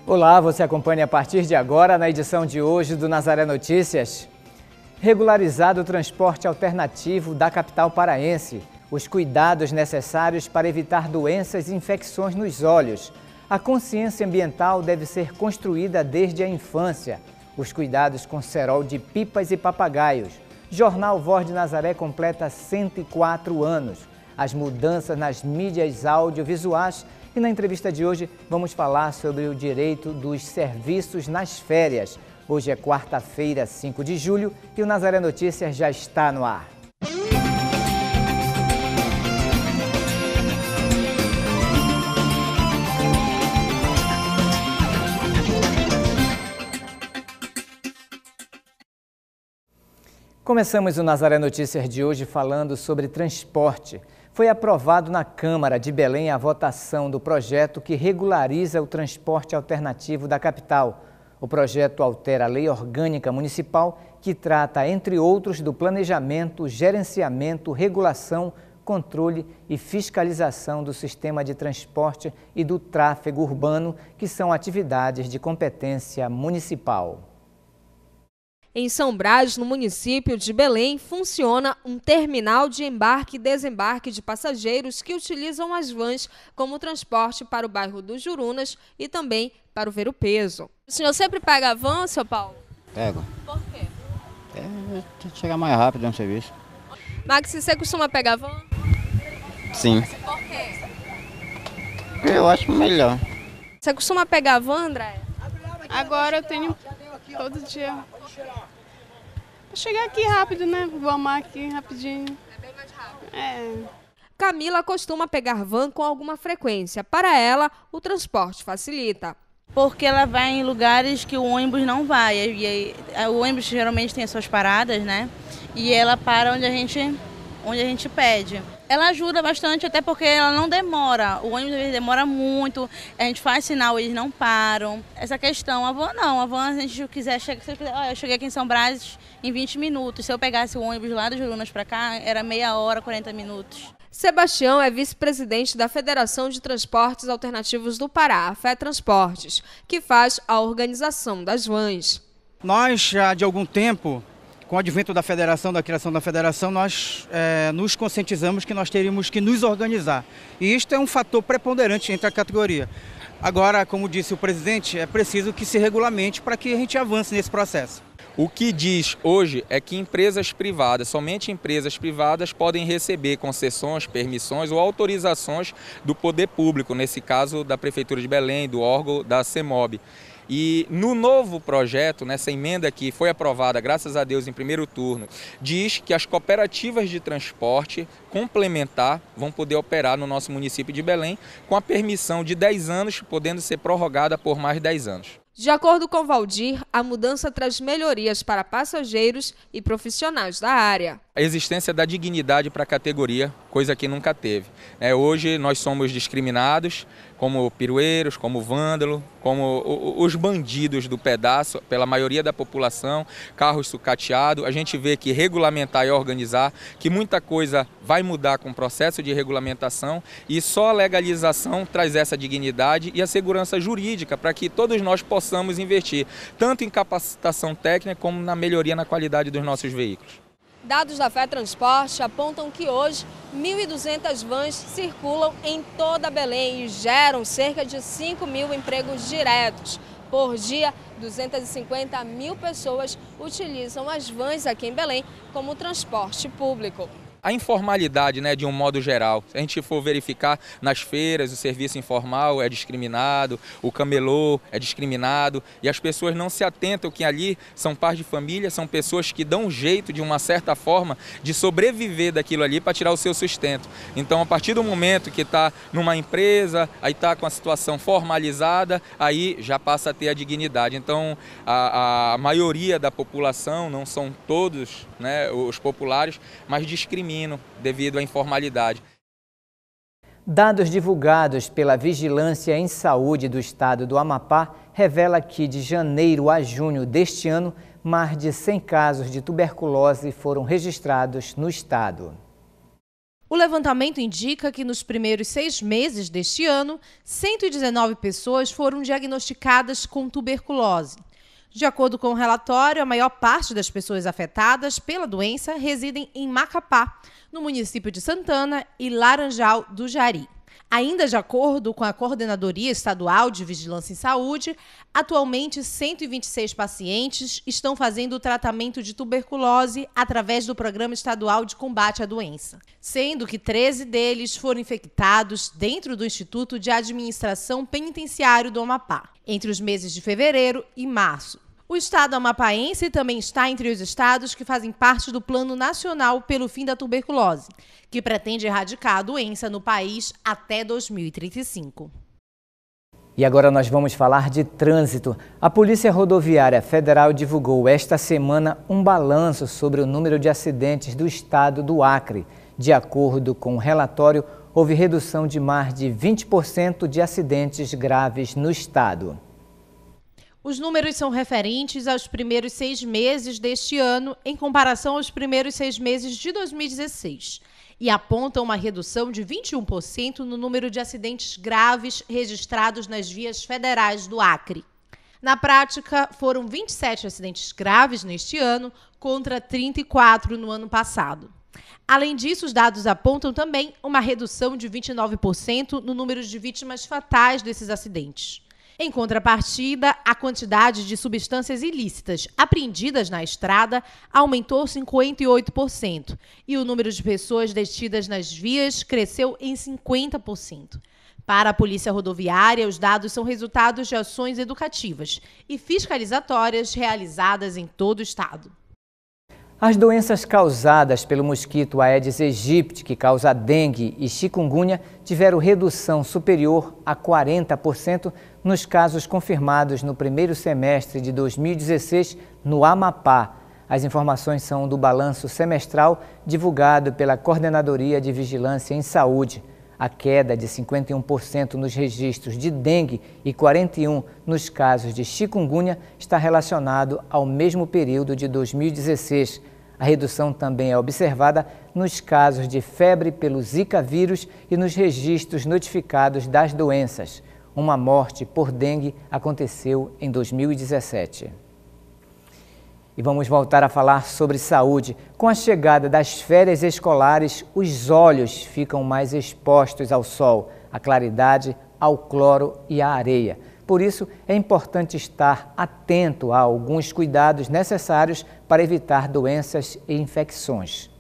Olá, você acompanha a partir de agora na edição de hoje do Nazaré Notícias. Regularizado o transporte alternativo da capital paraense. Os cuidados necessários para evitar doenças e infecções nos olhos. A consciência ambiental deve ser construída desde a infância. Os cuidados com cerol de pipas e papagaios. Jornal Voz de Nazaré completa 104 anos. As mudanças nas mídias audiovisuais. E na entrevista de hoje vamos falar sobre o direito dos serviços nas férias. Hoje é quarta-feira, 5 de julho, e o Nazaré Notícias já está no ar. Começamos o Nazaré Notícias de hoje falando sobre transporte. Foi aprovado na Câmara de Belém a votação do projeto que regulariza o transporte alternativo da capital. O projeto altera a Lei Orgânica Municipal, que trata, entre outros, do planejamento, gerenciamento, regulação, controle e fiscalização do sistema de transporte e do tráfego urbano, que são atividades de competência municipal. Em São Brás, no município de Belém, funciona um terminal de embarque e desembarque de passageiros que utilizam as vans como transporte para o bairro dos Jurunas e também para o Ver o Peso. O senhor sempre pega a van, seu Paulo? Pego. Por quê? Tem que chegar mais rápido no serviço. Max, você costuma pegar a van? Sim. Por quê? Eu acho melhor. Você costuma pegar a van, André? Agora eu tenho todo dia. Vou chegar aqui rápido, né? Vou amar aqui rapidinho. É bem mais rápido. É. Camila costuma pegar van com alguma frequência. Para ela, o transporte facilita. Porque ela vai em lugares que o ônibus não vai. E o ônibus geralmente tem as suas paradas, né? E ela para onde a gente pede. Ela ajuda bastante, até porque ela não demora. O ônibus demora muito, a gente faz sinal, eles não param. Essa questão, a van não. A van, se a gente quiser, eu cheguei aqui em São Brás em 20 minutos. Se eu pegasse o ônibus lá dos Jurunas para cá, era meia hora, 40 minutos. Sebastião é vice-presidente da Federação de Transportes Alternativos do Pará, a FETransportes, que faz a organização das vans. Nós, já de algum tempo, com o advento da federação, da criação da federação, nós nos conscientizamos que nós teríamos que nos organizar. E isto é um fator preponderante entre a categoria. Agora, como disse o presidente, é preciso que se regulamente para que a gente avance nesse processo. O que diz hoje é que empresas privadas, somente empresas privadas, podem receber concessões, permissões ou autorizações do poder público, nesse caso da Prefeitura de Belém, do órgão da CEMOB. E no novo projeto, nessa emenda que foi aprovada, graças a Deus, em primeiro turno, diz que as cooperativas de transporte complementar vão poder operar no nosso município de Belém com a permissão de 10 anos, podendo ser prorrogada por mais 10 anos. De acordo com Valdir, a mudança traz melhorias para passageiros e profissionais da área. A existência da dignidade para a categoria, coisa que nunca teve. Hoje nós somos discriminados como pirueiros, como vândalo, como os bandidos do pedaço, pela maioria da população, carros sucateados. A gente vê que regulamentar e organizar, que muita coisa vai mudar com o processo de regulamentação e só a legalização traz essa dignidade e a segurança jurídica para que todos nós possamos investir, tanto em capacitação técnica como na melhoria na qualidade dos nossos veículos. Dados da FETransporte apontam que hoje 1.200 vans circulam em toda Belém e geram cerca de 5.000 empregos diretos. Por dia, 250 mil pessoas utilizam as vans aqui em Belém como transporte público. A informalidade, de um modo geral, se a gente for verificar nas feiras, o serviço informal é discriminado, o camelô é discriminado e as pessoas não se atentam que ali são pais de família, são pessoas que dão um jeito, de uma certa forma, de sobreviver daquilo ali para tirar o seu sustento. Então, a partir do momento que está numa empresa, aí está com a situação formalizada, aí já passa a ter a dignidade. Então, a maioria da população, não são todos os populares, mas discriminam devido à informalidade. Dados divulgados pela Vigilância em Saúde do Estado do Amapá revela que de janeiro a junho deste ano, mais de 100 casos de tuberculose foram registrados no estado. O levantamento indica que nos primeiros 6 meses deste ano, 119 pessoas foram diagnosticadas com tuberculose. De acordo com o relatório, a maior parte das pessoas afetadas pela doença residem em Macapá, no município de Santana e Laranjal do Jari. Ainda de acordo com a Coordenadoria Estadual de Vigilância em Saúde, atualmente 126 pacientes estão fazendo o tratamento de tuberculose através do Programa Estadual de Combate à Doença, sendo que 13 deles foram infectados dentro do Instituto de Administração Penitenciário do Amapá, entre os meses de fevereiro e março. O estado amapaense também está entre os estados que fazem parte do Plano Nacional pelo Fim da Tuberculose, que pretende erradicar a doença no país até 2035. E agora nós vamos falar de trânsito. A Polícia Rodoviária Federal divulgou esta semana um balanço sobre o número de acidentes do estado do Acre. De acordo com o relatório, houve redução de mais de 20% de acidentes graves no estado. Os números são referentes aos primeiros 6 meses deste ano, em comparação aos primeiros 6 meses de 2016, e apontam uma redução de 21% no número de acidentes graves registrados nas vias federais do Acre. Na prática, foram 27 acidentes graves neste ano, contra 34 no ano passado. Além disso, os dados apontam também uma redução de 29% no número de vítimas fatais desses acidentes. Em contrapartida, a quantidade de substâncias ilícitas apreendidas na estrada aumentou 58% e o número de pessoas detidas nas vias cresceu em 50%. Para a Polícia Rodoviária, os dados são resultados de ações educativas e fiscalizatórias realizadas em todo o estado. As doenças causadas pelo mosquito Aedes aegypti, que causa dengue e chikungunya, tiveram redução superior a 40% nos casos confirmados no primeiro semestre de 2016 no Amapá. As informações são do balanço semestral divulgado pela Coordenadoria de Vigilância em Saúde. A queda de 51% nos registros de dengue e 41% nos casos de chikungunya está relacionado ao mesmo período de 2016. A redução também é observada nos casos de febre pelo Zika vírus e nos registros notificados das doenças. Uma morte por dengue aconteceu em 2017. E vamos voltar a falar sobre saúde. Com a chegada das férias escolares, os olhos ficam mais expostos ao sol, à claridade, ao cloro e à areia. Por isso, é importante estar atento a alguns cuidados necessários para evitar doenças e infecções.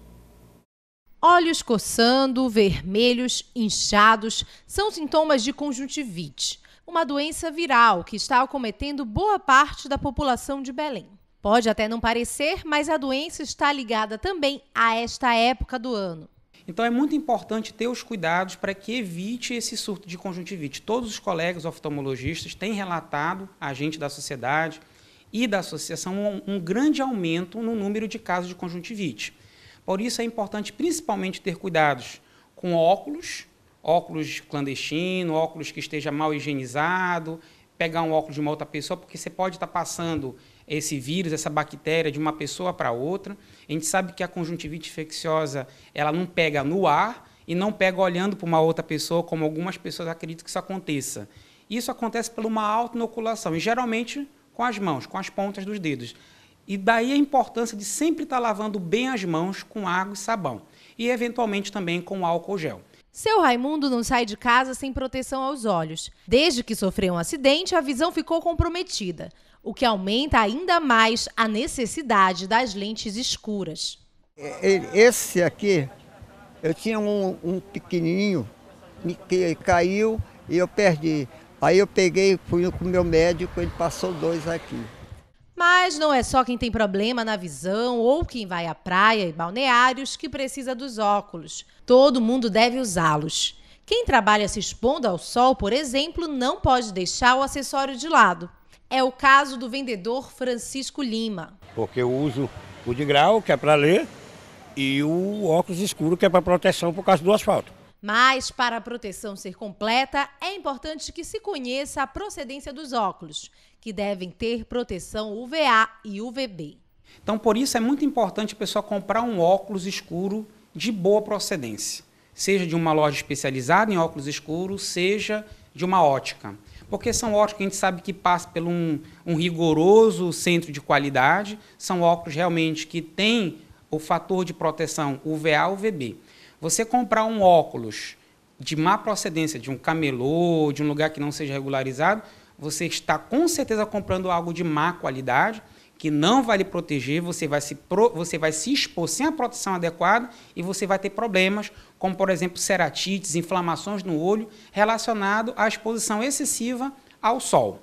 Olhos coçando, vermelhos, inchados, são sintomas de conjuntivite, uma doença viral que está acometendo boa parte da população de Belém. Pode até não parecer, mas a doença está ligada também a esta época do ano. Então é muito importante ter os cuidados para que evite esse surto de conjuntivite. Todos os colegas oftalmologistas têm relatado à gente da sociedade e da associação um grande aumento no número de casos de conjuntivite. Por isso é importante principalmente ter cuidados com óculos clandestino, óculos que esteja mal higienizado, pegar um óculos de uma outra pessoa, porque você pode estar passando esse vírus, essa bactéria de uma pessoa para outra. A gente sabe que a conjuntivite infecciosa, ela não pega no ar e não pega olhando para uma outra pessoa, como algumas pessoas acreditam que isso aconteça. Isso acontece por uma auto-inoculação, e geralmente com as mãos, com as pontas dos dedos. E daí a importância de sempre estar lavando bem as mãos com água e sabão. E, eventualmente, também com álcool gel. Seu Raimundo não sai de casa sem proteção aos olhos. Desde que sofreu um acidente, a visão ficou comprometida, o que aumenta ainda mais a necessidade das lentes escuras. Esse aqui, eu tinha um pequenininho que caiu e eu perdi. Aí eu peguei, fui com o meu médico, ele passou 2 aqui. Mas não é só quem tem problema na visão ou quem vai à praia e balneários que precisa dos óculos. Todo mundo deve usá-los. Quem trabalha se expondo ao sol, por exemplo, não pode deixar o acessório de lado. É o caso do vendedor Francisco Lima. Porque eu uso o de grau, que é para ler, e o óculos escuro, que é para proteção por causa do asfalto. Mas, para a proteção ser completa, é importante que se conheça a procedência dos óculos, que devem ter proteção UVA e UVB. Então, por isso é muito importante a pessoa comprar um óculos escuro de boa procedência. seja de uma loja especializada em óculos escuros, seja de uma ótica. Porque são óculos que a gente sabe que passam por um rigoroso centro de qualidade, são óculos realmente que têm o fator de proteção UVA e UVB. Você comprar um óculos de má procedência, de um camelô, de um lugar que não seja regularizado, você está com certeza comprando algo de má qualidade, que não vai lhe proteger, você vai se expor sem a proteção adequada e você vai ter problemas, como, por exemplo, ceratites, inflamações no olho, relacionado à exposição excessiva ao sol.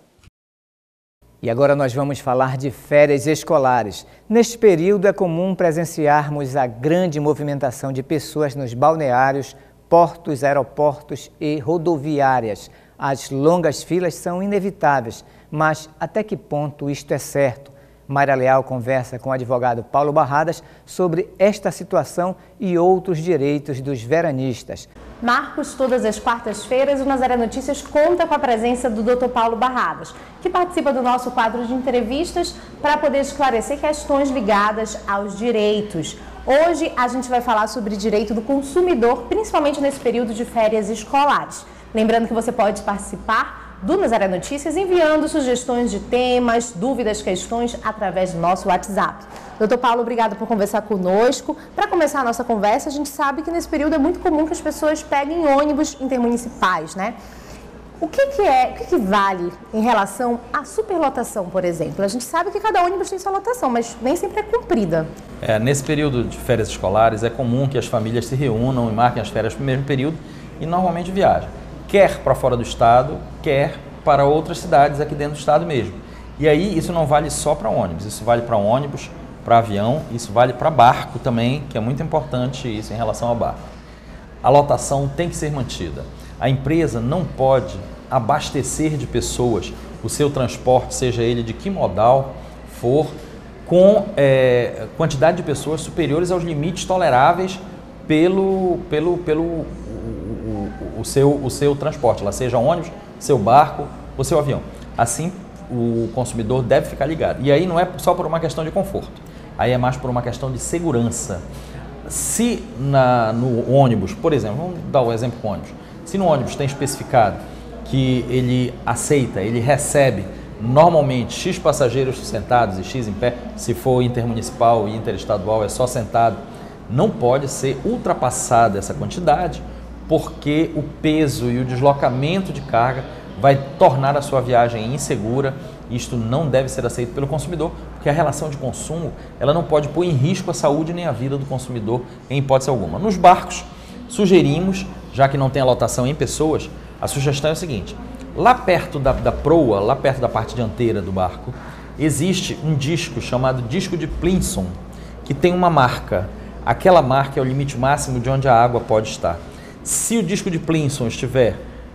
E agora nós vamos falar de férias escolares. Neste período é comum presenciarmos a grande movimentação de pessoas nos balneários, portos, aeroportos e rodoviárias. As longas filas são inevitáveis, mas até que ponto isto é certo? Mayra Leal conversa com o advogado Paulo Barradas sobre esta situação e outros direitos dos veranistas. Marcos, todas as quartas-feiras, o Nazaré Notícias conta com a presença do Dr. Paulo Barradas, que participa do nosso quadro de entrevistas para poder esclarecer questões ligadas aos direitos. Hoje a gente vai falar sobre direito do consumidor, principalmente nesse período de férias escolares. Lembrando que você pode participar do Nazaré Notícias enviando sugestões de temas, dúvidas, questões através do nosso WhatsApp. Doutor Paulo, obrigado por conversar conosco. Para começar a nossa conversa, a gente sabe que nesse período é muito comum que as pessoas peguem ônibus intermunicipais, né? O que vale em relação à superlotação, por exemplo? A gente sabe que cada ônibus tem sua lotação, mas nem sempre é cumprida. Nesse período de férias escolares é comum que as famílias se reúnam e marquem as férias no mesmo período e normalmente viajam. Quer para fora do estado, quer para outras cidades aqui dentro do estado mesmo. E aí isso não vale só para ônibus, isso vale para ônibus, para avião, isso vale para barco também, que é muito importante isso em relação ao barco. A lotação tem que ser mantida. A empresa não pode abastecer de pessoas o seu transporte, seja ele de que modal for, com quantidade de pessoas superiores aos limites toleráveis pelo seu transporte, lá seja ônibus, seu barco ou seu avião. Assim, o consumidor deve ficar ligado. E aí não é só por uma questão de conforto, aí é mais por uma questão de segurança. Se no ônibus, por exemplo, vamos dar o exemplo com o ônibus, se no ônibus tem especificado que ele aceita, ele recebe normalmente X passageiros sentados e X em pé, se for intermunicipal e interestadual é só sentado, não pode ser ultrapassada essa quantidade, porque o peso e o deslocamento de carga vai tornar a sua viagem insegura. Isto não deve ser aceito pelo consumidor, porque a relação de consumo ela não pode pôr em risco a saúde nem a vida do consumidor em hipótese alguma. Nos barcos, sugerimos, já que não tem a lotação em pessoas, a sugestão é o seguinte: lá perto da proa, lá perto da parte dianteira do barco, existe um disco chamado disco de Plinson, que tem uma marca. Aquela marca é o limite máximo de onde a água pode estar. Se o disco de Plinson estiver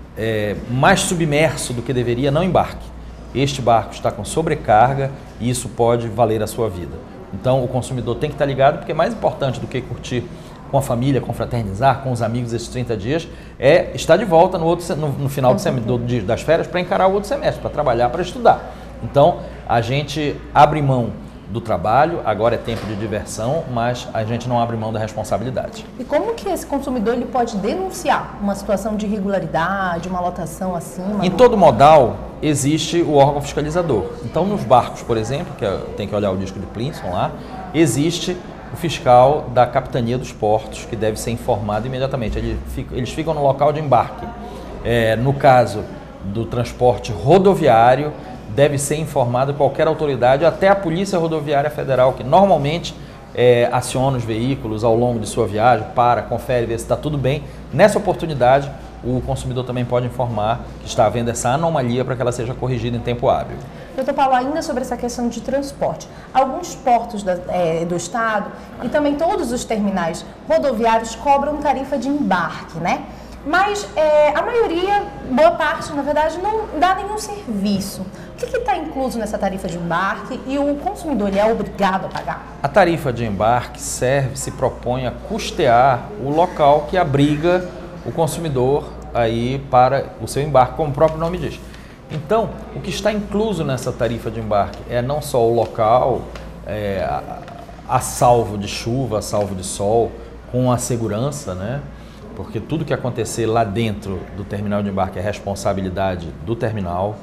mais submerso do que deveria, não embarque. Este barco está com sobrecarga e isso pode valer a sua vida. Então o consumidor tem que estar ligado, porque mais importante do que curtir com a família, confraternizar com os amigos esses 30 dias, é estar de volta no final das férias para encarar o outro semestre, para trabalhar, para estudar. Então a gente abre mão do trabalho, agora é tempo de diversão, mas a gente não abre mão da responsabilidade. E como que esse consumidor ele pode denunciar uma situação de irregularidade, uma lotação acima? Em todo modal existe o órgão fiscalizador. Então nos barcos, por exemplo, que tem que olhar o disco de Plinson lá, existe o fiscal da Capitania dos Portos, que deve ser informado imediatamente. Eles ficam no local de embarque. No caso do transporte rodoviário, deve ser informado qualquer autoridade, até a Polícia Rodoviária Federal, que normalmente aciona os veículos ao longo de sua viagem, confere, vê se está tudo bem. Nessa oportunidade, o consumidor também pode informar que está havendo essa anomalia para que ela seja corrigida em tempo hábil. Doutor Paulo, ainda sobre essa questão de transporte, alguns portos do estado e também todos os terminais rodoviários cobram tarifa de embarque, né? Mas a maioria, boa parte, na verdade, não dá nenhum serviço. O que está incluso nessa tarifa de embarque e o consumidor ele é obrigado a pagar? A tarifa de embarque se propõe a custear o local que abriga o consumidor aí para o seu embarque, como o próprio nome diz. Então, o que está incluso nessa tarifa de embarque é não só o local, a salvo de chuva, a salvo de sol, com a segurança, né? porque tudo que acontecer lá dentro do terminal de embarque é responsabilidade do terminal.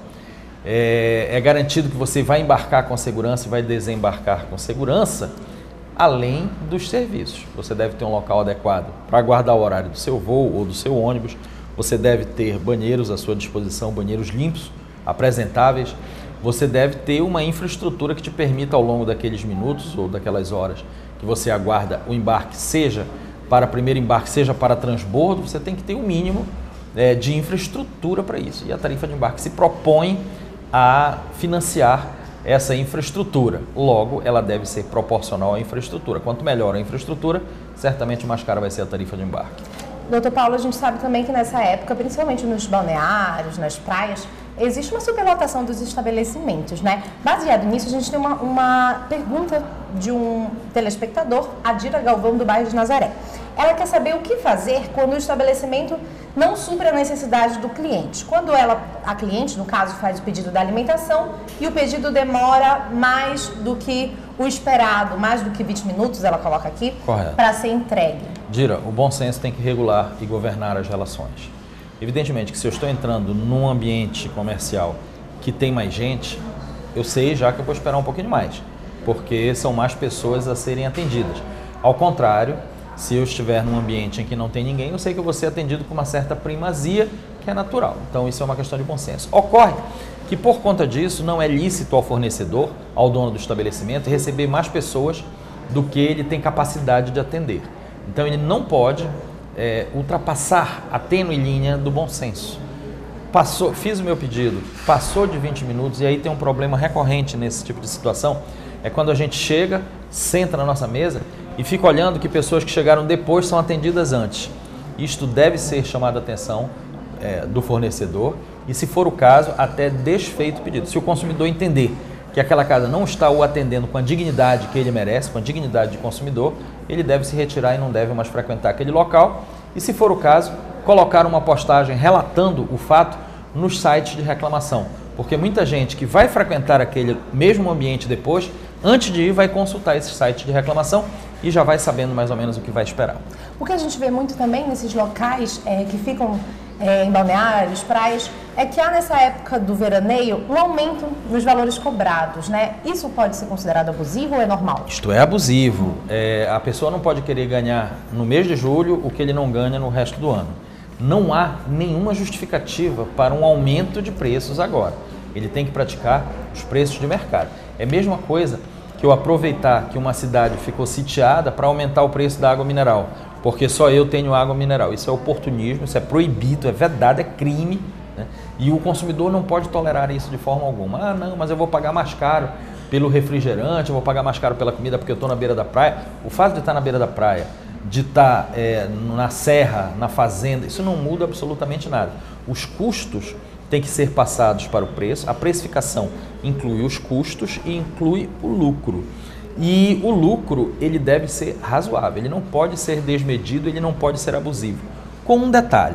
É garantido que você vai embarcar com segurança e vai desembarcar com segurança, além dos serviços. Você deve ter um local adequado para guardar o horário do seu voo ou do seu ônibus. Você deve ter banheiros à sua disposição, banheiros limpos, apresentáveis. Você deve ter uma infraestrutura que te permita, ao longo daqueles minutos ou daquelas horas que você aguarda o embarque, seja para primeiro embarque, seja para transbordo, você tem que ter o mínimo de infraestrutura para isso. E a tarifa de embarque se propõe a financiar essa infraestrutura. Logo, ela deve ser proporcional à infraestrutura. Quanto melhor a infraestrutura, certamente mais cara vai ser a tarifa de embarque. Doutor Paulo, a gente sabe também que nessa época, principalmente nos balneários, nas praias, existe uma superlotação dos estabelecimentos, né? Baseado nisso, a gente tem uma pergunta de um telespectador, Adira Galvão, do bairro de Nazaré. Ela quer saber o que fazer quando o estabelecimento não supre a necessidade do cliente. Quando a cliente, no caso, faz o pedido da alimentação e o pedido demora mais do que o esperado, mais do que 20 minutos, ela coloca aqui, para ser entregue. Dira, o bom senso tem que regular e governar as relações. Evidentemente que se eu estou entrando num ambiente comercial que tem mais gente, eu sei já que eu vou esperar um pouquinho mais, porque são mais pessoas a serem atendidas. Ao contrário, se eu estiver num ambiente em que não tem ninguém, eu sei que eu vou ser atendido com uma certa primazia, que é natural. Então isso é uma questão de bom senso. Ocorre que por conta disso não é lícito ao fornecedor, ao dono do estabelecimento, receber mais pessoas do que ele tem capacidade de atender. Então ele não pode ultrapassar a tênue linha do bom senso. Fiz o meu pedido, passou de 20 minutos e aí tem um problema recorrente nesse tipo de situação, é quando a gente chega, senta na nossa mesa e fica olhando que pessoas que chegaram depois são atendidas antes. Isto deve ser chamado a atenção do fornecedor e, se for o caso, até desfeito o pedido. Se o consumidor entender que aquela casa não está o atendendo com a dignidade que ele merece, com a dignidade de consumidor, ele deve se retirar e não deve mais frequentar aquele local. E, se for o caso, colocar uma postagem relatando o fato nos sites de reclamação. Porque muita gente que vai frequentar aquele mesmo ambiente depois, antes de ir, vai consultar esse site de reclamação e já vai sabendo mais ou menos o que vai esperar. O que a gente vê muito também nesses locais que ficam em balneários, praias, é que há nessa época do veraneio um aumento nos valores cobrados, né? Isso pode ser considerado abusivo ou é normal? Isto é abusivo. A pessoa não pode querer ganhar no mês de julho o que ele não ganha no resto do ano. Não há nenhuma justificativa para um aumento de preços agora. Ele tem que praticar os preços de mercado. É a mesma coisa que eu aproveitar que uma cidade ficou sitiada para aumentar o preço da água mineral, porque só eu tenho água mineral. Isso é oportunismo, isso é proibido, é vedado, é crime, né? E o consumidor não pode tolerar isso de forma alguma. Ah, não, mas eu vou pagar mais caro pelo refrigerante, eu vou pagar mais caro pela comida porque eu estou na beira da praia. O fato de estar na beira da praia, de estar na serra, na fazenda, isso não muda absolutamente nada. Os custos têm que ser passados para o preço. A precificação inclui os custos e inclui o lucro. E o lucro, ele deve ser razoável, ele não pode ser desmedido, ele não pode ser abusivo. Com um detalhe,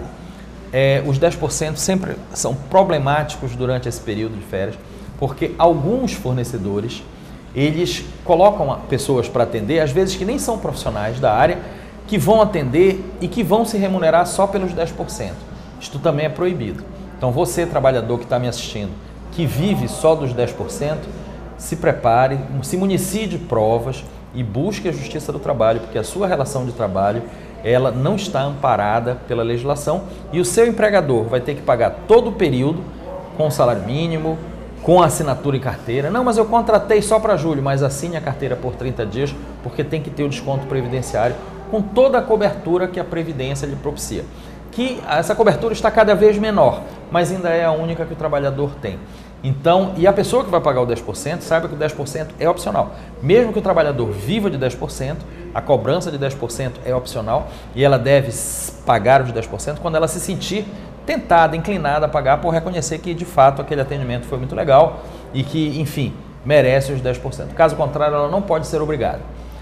os 10% sempre são problemáticos durante esse período de férias, porque alguns fornecedores, eles colocam pessoas para atender, às vezes que nem são profissionais da área, que vão atender e que vão se remunerar só pelos 10%. Isto também é proibido. Então você, trabalhador que está me assistindo, que vive só dos 10%, se prepare, se municie de provas e busque a Justiça do Trabalho, porque a sua relação de trabalho, ela não está amparada pela legislação e o seu empregador vai ter que pagar todo o período com o salário mínimo, com a assinatura em carteira. Não, mas eu contratei só para julho, mas assine a carteira por 30 dias, porque tem que ter o desconto previdenciário com toda a cobertura que a Previdência lhe propicia. Que essa cobertura está cada vez menor, mas ainda é a única que o trabalhador tem. Então, e a pessoa que vai pagar o 10%, saiba que o 10% é opcional. Mesmo que o trabalhador viva de 10%, a cobrança de 10% é opcional e ela deve pagar os 10% quando ela se sentir tentada, inclinada a pagar por reconhecer que, de fato, aquele atendimento foi muito legal e que, enfim, merece os 10%. Caso contrário, ela não pode ser obrigada.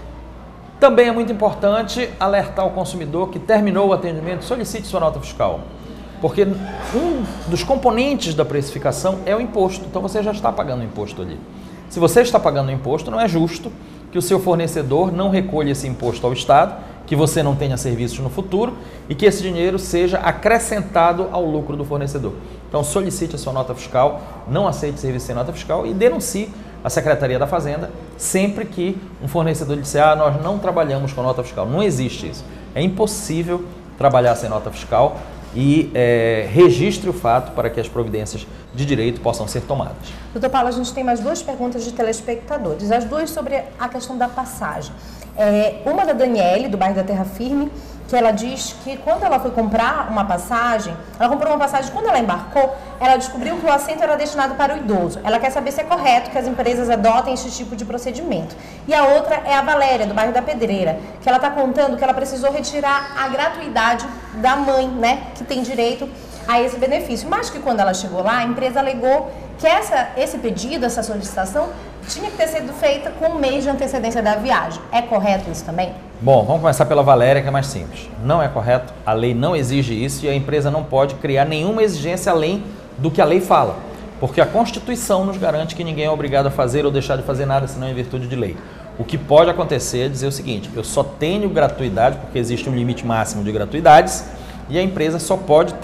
Também é muito importante alertar o consumidor que terminou o atendimento, solicite sua nota fiscal. Porque um dos componentes da precificação é o imposto, então você já está pagando o imposto ali. Se você está pagando o imposto, não é justo que o seu fornecedor não recolha esse imposto ao Estado que você não tenha serviços no futuro e que esse dinheiro seja acrescentado ao lucro do fornecedor. Então solicite a sua nota fiscal, não aceite serviço sem nota fiscal e denuncie a Secretaria da Fazenda sempre que um fornecedor disser: ah, nós não trabalhamos com nota fiscal. Não existe isso. É impossível trabalhar sem nota fiscal e registre o fato para que as providências de direito possam ser tomadas. Doutor Paulo, a gente tem mais duas perguntas de telespectadores, as duas sobre a questão da passagem. Uma da Daniele, do bairro da Terra Firme, que ela diz que quando ela foi comprar uma passagem, ela comprou uma passagem, quando ela embarcou, ela descobriu que o assento era destinado para o idoso. Ela quer saber se é correto que as empresas adotem esse tipo de procedimento. E a outra é a Valéria, do bairro da Pedreira, que ela está contando que ela precisou retirar a gratuidade da mãe, né, que tem direito a esse benefício. Mas que quando ela chegou lá, a empresa alegou que esse pedido, essa solicitação, tinha que ter sido feita com um mês de antecedência da viagem. É correto isso também? Bom, vamos começar pela Valéria, que é mais simples. Não é correto, a lei não exige isso e a empresa não pode criar nenhuma exigência além do que a lei fala. Porque a Constituição nos garante que ninguém é obrigado a fazer ou deixar de fazer nada senão em virtude de lei. O que pode acontecer é dizer o seguinte: eu só tenho gratuidade porque existe um limite máximo de gratuidades e a empresa só pode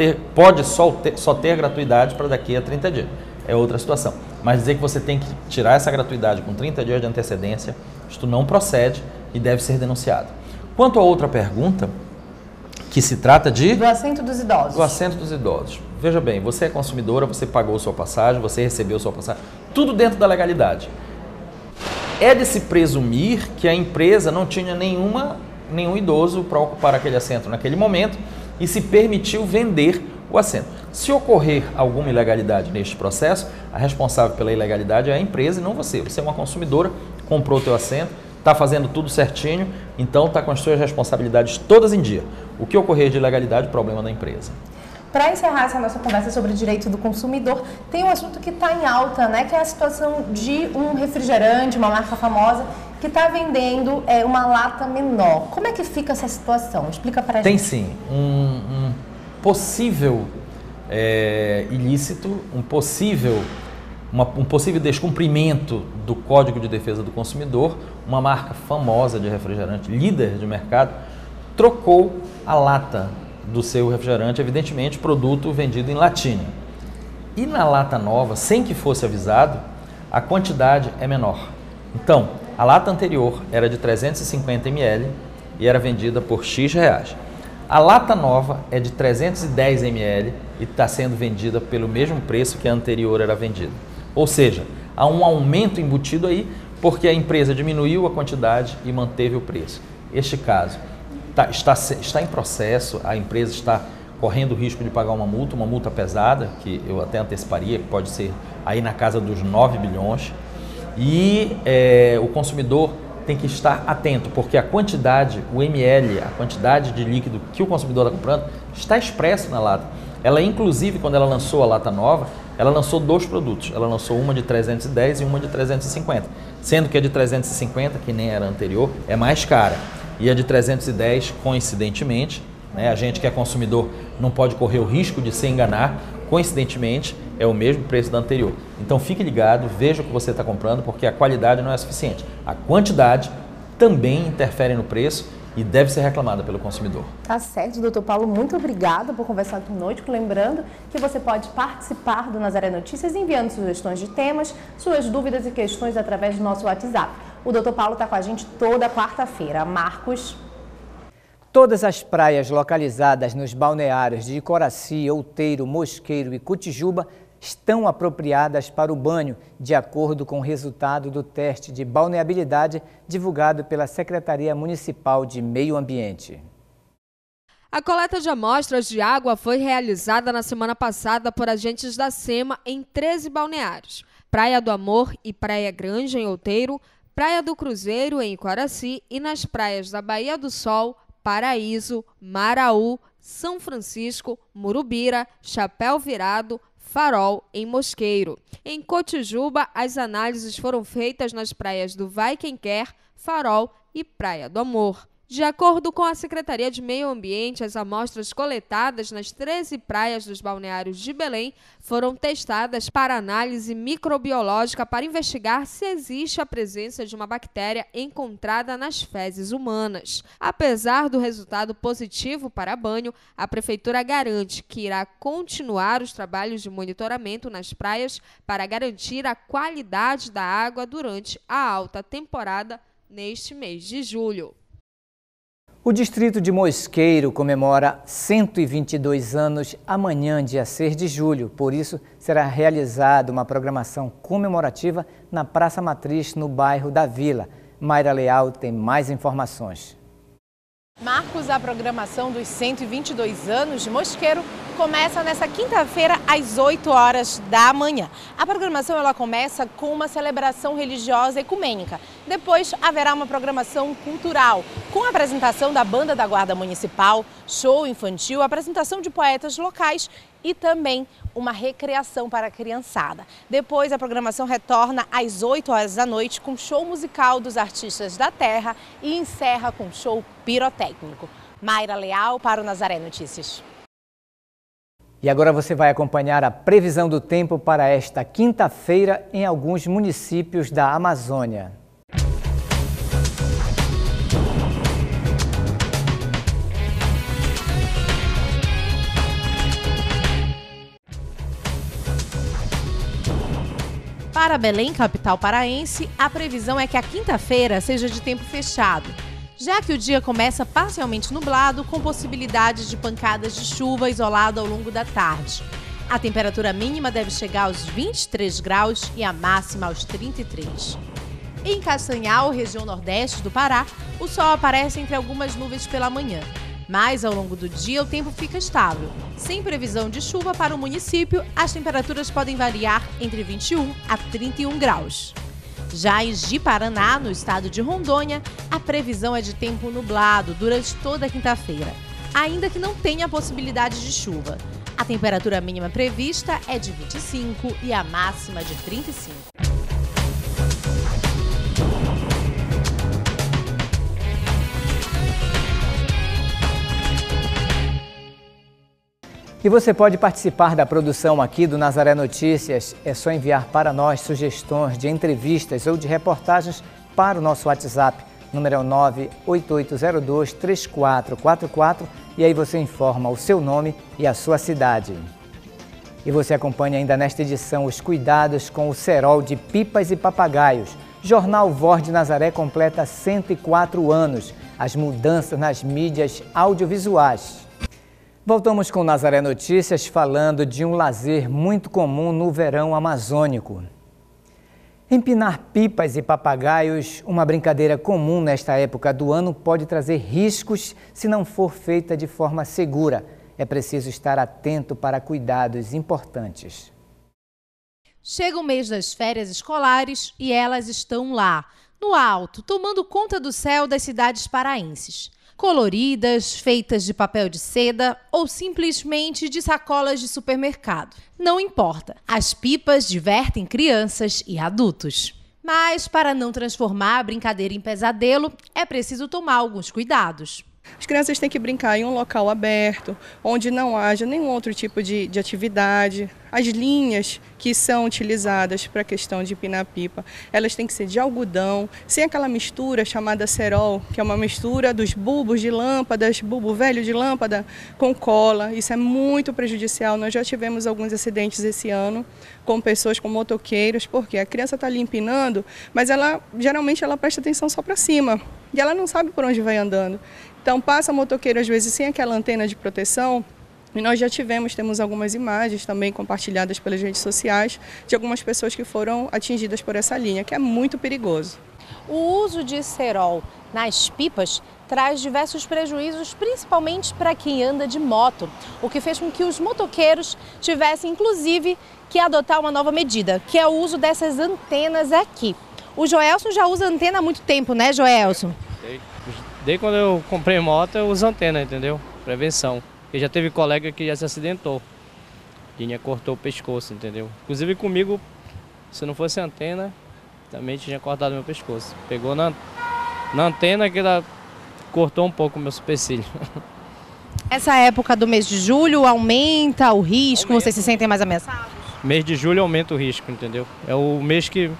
ter gratuidade para daqui a 30 dias. É outra situação. Mas dizer que você tem que tirar essa gratuidade com 30 dias de antecedência, isto não procede e deve ser denunciado. Quanto a outra pergunta, que se trata de... Do assento dos idosos. Do assento dos idosos. Veja bem, você é consumidora, você pagou sua passagem, você recebeu sua passagem, tudo dentro da legalidade. É de se presumir que a empresa não tinha nenhum idoso para ocupar aquele assento naquele momento e se permitiu vender o assento. Se ocorrer alguma ilegalidade neste processo, a responsável pela ilegalidade é a empresa e não você. Você é uma consumidora, comprou o teu assento, está fazendo tudo certinho, então está com as suas responsabilidades todas em dia. O que ocorrer de ilegalidade, problema da empresa. Para encerrar essa nossa conversa sobre o direito do consumidor, tem um assunto que está em alta, né, que é a situação de um refrigerante, uma marca famosa, que está vendendo uma lata menor. Como é que fica essa situação? Explica para a gente. Tem sim um possível ilícito, um possível descumprimento do Código de Defesa do Consumidor. Uma marca famosa de refrigerante, líder de mercado, trocou a lata do seu refrigerante, evidentemente produto vendido em latinha. E na lata nova, sem que fosse avisado, a quantidade é menor. Então, a lata anterior era de 350 ml e era vendida por X reais. A lata nova é de 310 ml e está sendo vendida pelo mesmo preço que a anterior era vendida. Ou seja, há um aumento embutido aí porque a empresa diminuiu a quantidade e manteve o preço. Este caso está em processo, a empresa está correndo o risco de pagar uma multa pesada, que eu até anteciparia, que pode ser aí na casa dos 9 bilhões. E o consumidor tem que estar atento, porque a quantidade, o ml, a quantidade de líquido que o consumidor está comprando, está expresso na lata. Ela, inclusive, quando ela lançou a lata nova, ela lançou dois produtos. Ela lançou uma de 310 e uma de 350. Sendo que a de 350, que nem era anterior, é mais cara. E a de 310, coincidentemente, né, a gente que é consumidor não pode correr o risco de se enganar, coincidentemente, é o mesmo preço da anterior. Então fique ligado, veja o que você está comprando, porque a qualidade não é suficiente. A quantidade também interfere no preço e deve ser reclamada pelo consumidor. Tá certo, doutor Paulo, muito obrigada por conversar conosco. Lembrando que você pode participar do Nazaré Notícias enviando sugestões de temas, suas dúvidas e questões através do nosso WhatsApp. O doutor Paulo está com a gente toda quarta-feira. Marcos. Todas as praias localizadas nos balneários de Icoraci, Outeiro, Mosqueiro e Cotijuba estão apropriadas para o banho, de acordo com o resultado do teste de balneabilidade divulgado pela Secretaria Municipal de Meio Ambiente. A coleta de amostras de água foi realizada na semana passada por agentes da SEMA em 13 balneários: Praia do Amor e Praia Grande, em Outeiro, Praia do Cruzeiro, em Icoraci, e nas praias da Baía do Sol, Paraíso, Maraú, São Francisco, Murubira, Chapéu Virado, Farol, em Mosqueiro. Em Cotijuba, as análises foram feitas nas praias do Vai Quem Quer, Farol e Praia do Amor. De acordo com a Secretaria de Meio Ambiente, as amostras coletadas nas 13 praias dos balneários de Belém foram testadas para análise microbiológica para investigar se existe a presença de uma bactéria encontrada nas fezes humanas. Apesar do resultado positivo para banho, a Prefeitura garante que irá continuar os trabalhos de monitoramento nas praias para garantir a qualidade da água durante a alta temporada neste mês de julho. O distrito de Mosqueiro comemora 122 anos amanhã, dia 6 de julho. Por isso, será realizada uma programação comemorativa na Praça Matriz, no bairro da Vila. Mayra Leal tem mais informações. Marcos, a programação dos 122 anos de Mosqueiro começa nesta quinta-feira às 8 horas da manhã. A programação ela começa com uma celebração religiosa ecumênica. Depois haverá uma programação cultural, com a apresentação da Banda da Guarda Municipal, show infantil, apresentação de poetas locais e também uma recreação para a criançada. Depois a programação retorna às 8 horas da noite com show musical dos artistas da terra e encerra com show pirotécnico. Mayra Leal para o Nazaré Notícias. E agora você vai acompanhar a previsão do tempo para esta quinta-feira em alguns municípios da Amazônia. Para Belém, capital paraense, a previsão é que a quinta-feira seja de tempo fechado, já que o dia começa parcialmente nublado, com possibilidade de pancadas de chuva isolada ao longo da tarde. A temperatura mínima deve chegar aos 23 graus e a máxima aos 33. Em Castanhal, região nordeste do Pará, o sol aparece entre algumas nuvens pela manhã. Mas, ao longo do dia, o tempo fica estável. Sem previsão de chuva para o município, as temperaturas podem variar entre 21 a 31 graus. Já em Ji-Paraná, no estado de Rondônia, a previsão é de tempo nublado durante toda a quinta-feira, ainda que não tenha possibilidade de chuva. A temperatura mínima prevista é de 25 e a máxima de 35. E você pode participar da produção aqui do Nazaré Notícias. É só enviar para nós sugestões de entrevistas ou de reportagens para o nosso WhatsApp. Número é o 988023444 e aí você informa o seu nome e a sua cidade. E você acompanha ainda nesta edição os cuidados com o cerol de pipas e papagaios. Jornal Voz de Nazaré completa 104 anos. As mudanças nas mídias audiovisuais. Voltamos com o Nazaré Notícias falando de um lazer muito comum no verão amazônico. Empinar pipas e papagaios, uma brincadeira comum nesta época do ano, pode trazer riscos se não for feita de forma segura. É preciso estar atento para cuidados importantes. Chega o mês das férias escolares e elas estão lá, no alto, tomando conta do céu das cidades paraenses. Coloridas, feitas de papel de seda ou simplesmente de sacolas de supermercado. Não importa, as pipas divertem crianças e adultos. Mas para não transformar a brincadeira em pesadelo, é preciso tomar alguns cuidados. As crianças têm que brincar em um local aberto, onde não haja nenhum outro tipo de atividade. As linhas que são utilizadas para a questão de empinar pipa, elas têm que ser de algodão, sem aquela mistura chamada cerol, que é uma mistura dos bulbos de lâmpadas, bulbo velho de lâmpada, com cola. Isso é muito prejudicial. Nós já tivemos alguns acidentes esse ano com pessoas, com motoqueiros, porque a criança está ali empinando, mas geralmente ela presta atenção só para cima e ela não sabe por onde vai andando. Então passa motoqueiro às vezes sem aquela antena de proteção. E nós já temos algumas imagens também compartilhadas pelas redes sociais de algumas pessoas que foram atingidas por essa linha, que é muito perigoso. O uso de cerol nas pipas traz diversos prejuízos, principalmente para quem anda de moto, o que fez com que os motoqueiros tivessem, inclusive, que adotar uma nova medida, que é o uso dessas antenas aqui. O Joelson já usa antena há muito tempo, né, Joelson? Desde quando eu comprei moto, eu uso antena, entendeu? Prevenção. Porque já teve colega que já se acidentou. Linha cortou o pescoço, entendeu? Inclusive comigo, se não fosse antena, também tinha cortado meu pescoço. Pegou na antena cortou um pouco o meu supercílio. Essa época do mês de julho aumenta o risco? Vocês se sentem mais ameaçados? Mês de julho aumenta o risco, entendeu? É o mês que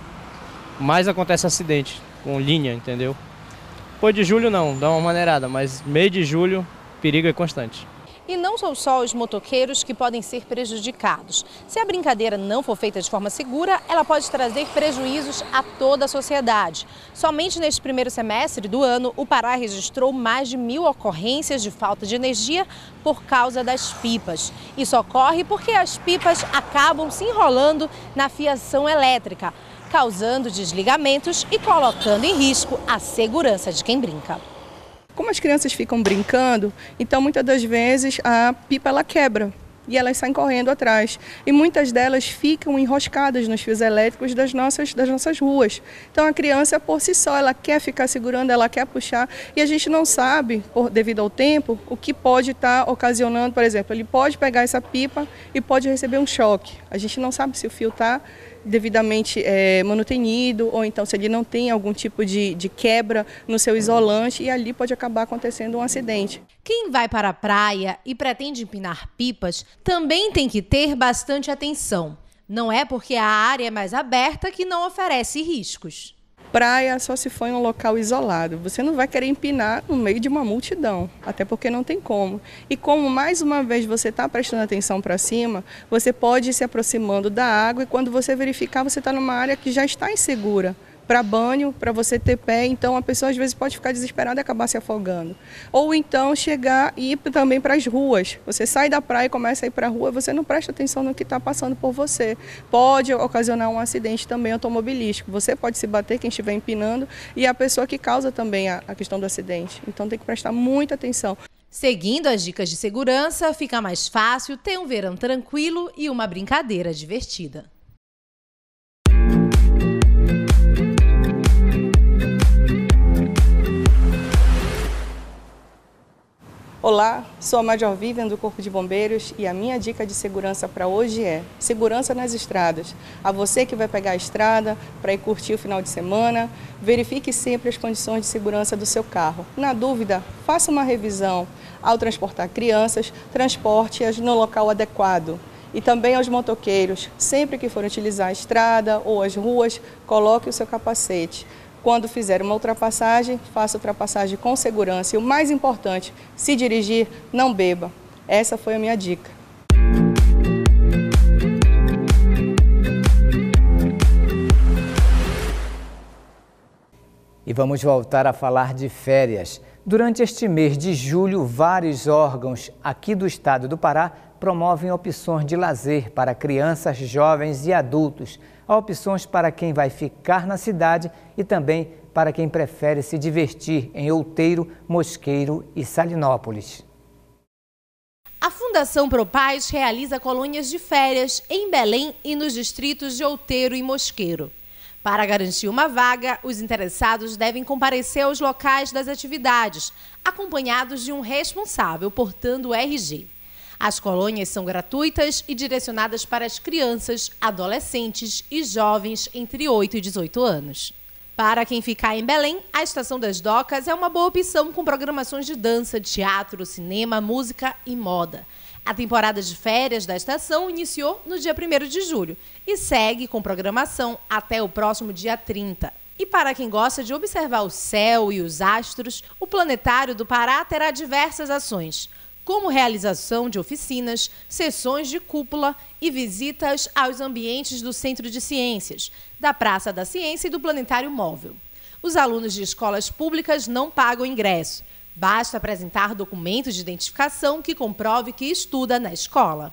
mais acontece acidente com linha, entendeu? Depois de julho não, dá uma maneirada, mas mês de julho o perigo é constante. E não são só os motoqueiros que podem ser prejudicados. Se a brincadeira não for feita de forma segura, ela pode trazer prejuízos a toda a sociedade. Somente neste primeiro semestre do ano, o Pará registrou mais de 1000 ocorrências de falta de energia por causa das pipas. Isso ocorre porque as pipas acabam se enrolando na fiação elétrica, causando desligamentos e colocando em risco a segurança de quem brinca. Como as crianças ficam brincando, então muitas das vezes a pipa ela quebra e elas saem correndo atrás. E muitas delas ficam enroscadas nos fios elétricos das nossas ruas. Então a criança por si só, ela quer ficar segurando, ela quer puxar e a gente não sabe, devido ao tempo, o que pode estar ocasionando. Por exemplo, ele pode pegar essa pipa e pode receber um choque. A gente não sabe se o fio está devidamente manutenido ou então se ele não tem algum tipo de quebra no seu isolante e ali pode acabar acontecendo um acidente. Quem vai para a praia e pretende empinar pipas também tem que ter bastante atenção. Não é porque a área é mais aberta que não oferece riscos. Praia só se for em um local isolado. Você não vai querer empinar no meio de uma multidão, até porque não tem como. E como mais uma vez você está prestando atenção para cima, você pode ir se aproximando da água e quando você verificar, você está numa área que já está insegura. Para banho, para você ter pé, então a pessoa às vezes pode ficar desesperada e acabar se afogando. Ou então chegar e ir também para as ruas. Você sai da praia e começa a ir para a rua, você não presta atenção no que está passando por você. Pode ocasionar um acidente também automobilístico. Você pode se bater, quem estiver empinando, e a pessoa que causa também a questão do acidente. Então tem que prestar muita atenção. Seguindo as dicas de segurança, fica mais fácil ter um verão tranquilo e uma brincadeira divertida. Olá, sou a Major Vivian do Corpo de Bombeiros e a minha dica de segurança para hoje é segurança nas estradas. A você que vai pegar a estrada para ir curtir o final de semana, verifique sempre as condições de segurança do seu carro. Na dúvida, faça uma revisão. Ao transportar crianças, transporte-as no local adequado. E também aos motoqueiros, sempre que for utilizar a estrada ou as ruas, coloque o seu capacete. Quando fizer uma ultrapassagem, faça ultrapassagem com segurança. E o mais importante, se dirigir, não beba. Essa foi a minha dica. E vamos voltar a falar de férias. Durante este mês de julho, vários órgãos aqui do estado do Pará promovem opções de lazer para crianças, jovens e adultos. Há opções para quem vai ficar na cidade e também para quem prefere se divertir em Outeiro, Mosqueiro e Salinópolis. A Fundação Propaz realiza colônias de férias em Belém e nos distritos de Outeiro e Mosqueiro. Para garantir uma vaga, os interessados devem comparecer aos locais das atividades, acompanhados de um responsável portando o RG. As colônias são gratuitas e direcionadas para as crianças, adolescentes e jovens entre 8 e 18 anos. Para quem ficar em Belém, a Estação das Docas é uma boa opção com programações de dança, teatro, cinema, música e moda. A temporada de férias da estação iniciou no dia 1º de julho e segue com programação até o próximo dia 30. E para quem gosta de observar o céu e os astros, o Planetário do Pará terá diversas ações, como realização de oficinas, sessões de cúpula e visitas aos ambientes do Centro de Ciências, da Praça da Ciência e do Planetário Móvel. Os alunos de escolas públicas não pagam ingresso. Basta apresentar documentos de identificação que comprove que estuda na escola.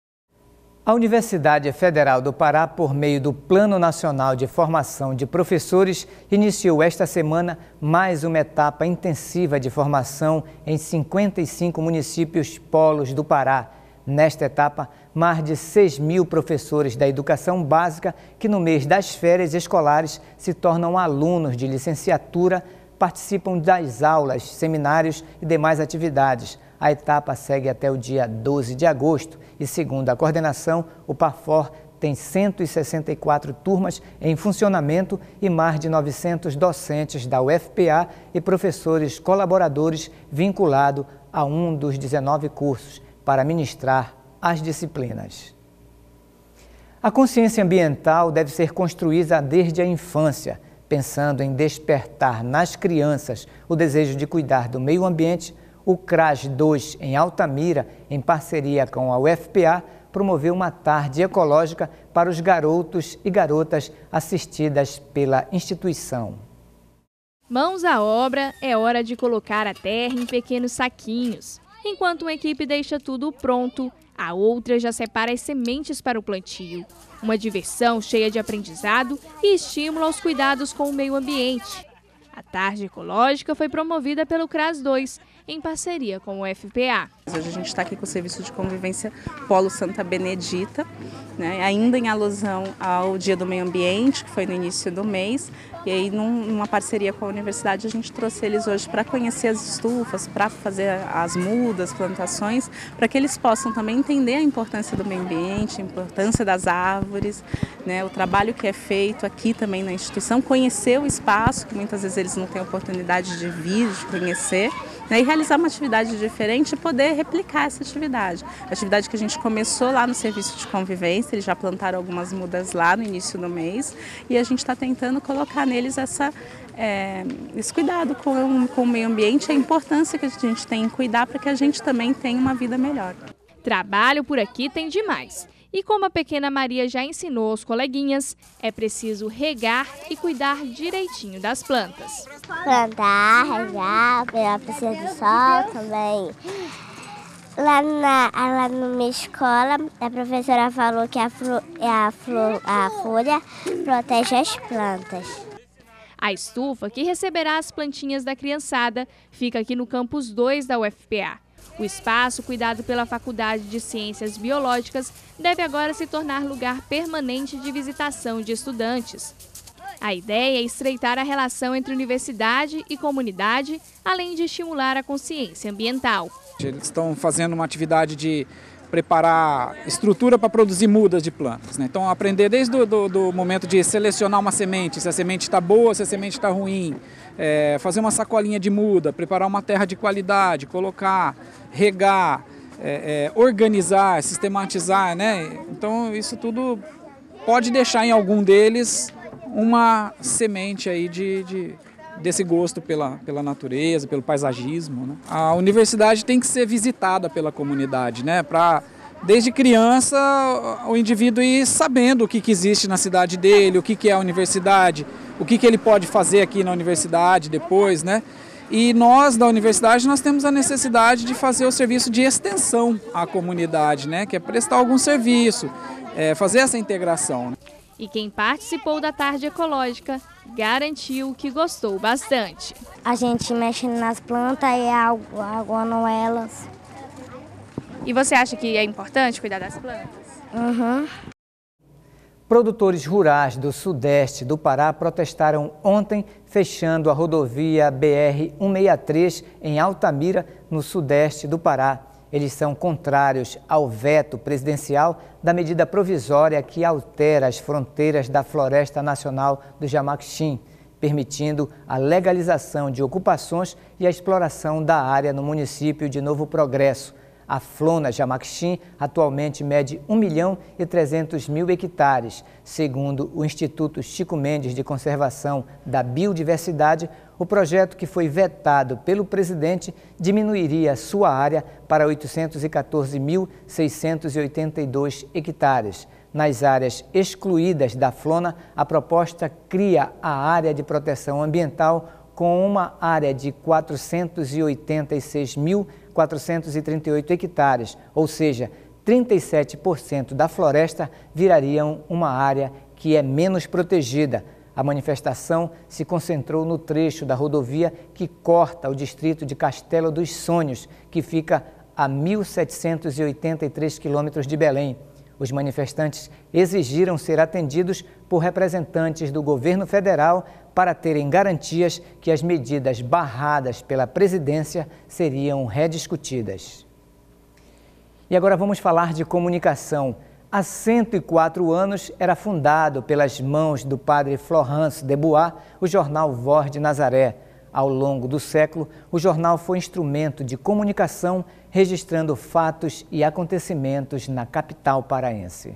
A Universidade Federal do Pará, por meio do Plano Nacional de Formação de Professores, iniciou esta semana mais uma etapa intensiva de formação em 55 municípios polos do Pará. Nesta etapa, mais de 6.000 professores da educação básica que no mês das férias escolares se tornam alunos de licenciatura, participam das aulas, seminários e demais atividades. A etapa segue até o dia 12 de agosto e, segundo a coordenação, o PAFOR tem 164 turmas em funcionamento e mais de 900 docentes da UFPA e professores colaboradores vinculados a um dos 19 cursos para ministrar as disciplinas. A consciência ambiental deve ser construída desde a infância, pensando em despertar nas crianças o desejo de cuidar do meio ambiente. O CRAS 2, em Altamira, em parceria com a UFPA, promoveu uma tarde ecológica para os garotos e garotas assistidas pela instituição. Mãos à obra, é hora de colocar a terra em pequenos saquinhos. Enquanto uma equipe deixa tudo pronto, a outra já separa as sementes para o plantio. Uma diversão cheia de aprendizado e estímulo aos cuidados com o meio ambiente. A tarde ecológica foi promovida pelo CRAS 2, em parceria com o UFPA. Hoje a gente está aqui com o Serviço de Convivência Polo Santa Benedita, né, ainda em alusão ao Dia do Meio Ambiente, que foi no início do mês. E aí, numa parceria com a universidade, a gente trouxe eles hoje para conhecer as estufas, para fazer as mudas, plantações, para que eles possam também entender a importância do meio ambiente, a importância das árvores, né, o trabalho que é feito aqui também na instituição, conhecer o espaço, que muitas vezes eles não têm oportunidade de vir, de conhecer, né, e realizar uma atividade diferente e poder replicar essa atividade. A atividade que a gente começou lá no Serviço de Convivência, eles já plantaram algumas mudas lá no início do mês, e a gente está tentando colocar neles esse cuidado com o meio ambiente, a importância que a gente tem em cuidar para que a gente também tenha uma vida melhor. Trabalho por aqui tem demais. E como a pequena Maria já ensinou aos coleguinhas, é preciso regar e cuidar direitinho das plantas. Plantar, regar, ela precisa de sol também. Lá na minha escola, a professora falou que a folha protege as plantas. A estufa, que receberá as plantinhas da criançada, fica aqui no campus 2 da UFPA. O espaço, cuidado pela Faculdade de Ciências Biológicas, deve agora se tornar lugar permanente de visitação de estudantes. A ideia é estreitar a relação entre universidade e comunidade, além de estimular a consciência ambiental. Eles estão fazendo uma atividade de preparar estrutura para produzir mudas de plantas, né? Então, aprender desde do momento de selecionar uma semente, se a semente está boa, se a semente está ruim, fazer uma sacolinha de muda, preparar uma terra de qualidade, colocar, regar, organizar, sistematizar, né? Então, isso tudo pode deixar em algum deles uma semente aí desse gosto pela natureza, pelo paisagismo, né? A universidade tem que ser visitada pela comunidade, né? Para, desde criança, o indivíduo ir sabendo o que existe na cidade dele, o que é a universidade, o que ele pode fazer aqui na universidade depois, né? E nós, da universidade, nós temos a necessidade de fazer o serviço de extensão à comunidade, né? Que é prestar algum serviço, fazer essa integração, né? E quem participou da tarde ecológica garantiu que gostou bastante. A gente mexe nas plantas e aguando elas. E você acha que é importante cuidar das plantas? Uhum. Produtores rurais do sudeste do Pará protestaram ontem, fechando a rodovia BR-163 em Altamira, no sudeste do Pará. Eles são contrários ao veto presidencial da medida provisória que altera as fronteiras da Floresta Nacional do Jamaxim, permitindo a legalização de ocupações e a exploração da área no município de Novo Progresso. A Flona Jamaxim atualmente mede 1.300.000 hectares. Segundo o Instituto Chico Mendes de Conservação da Biodiversidade, o projeto que foi vetado pelo presidente diminuiria sua área para 814.682 hectares. Nas áreas excluídas da Flona, a proposta cria a área de proteção ambiental com uma área de 486.438 hectares, ou seja, 37% da floresta virariam uma área que é menos protegida. A manifestação se concentrou no trecho da rodovia que corta o distrito de Castelo dos Sonhos, que fica a 1.783 quilômetros de Belém. Os manifestantes exigiram ser atendidos por representantes do governo federal para terem garantias que as medidas barradas pela presidência seriam rediscutidas. E agora vamos falar de comunicação. Há 104 anos era fundado pelas mãos do padre Florence de Bois o jornal Voz de Nazaré. Ao longo do século, o jornal foi instrumento de comunicação, registrando fatos e acontecimentos na capital paraense.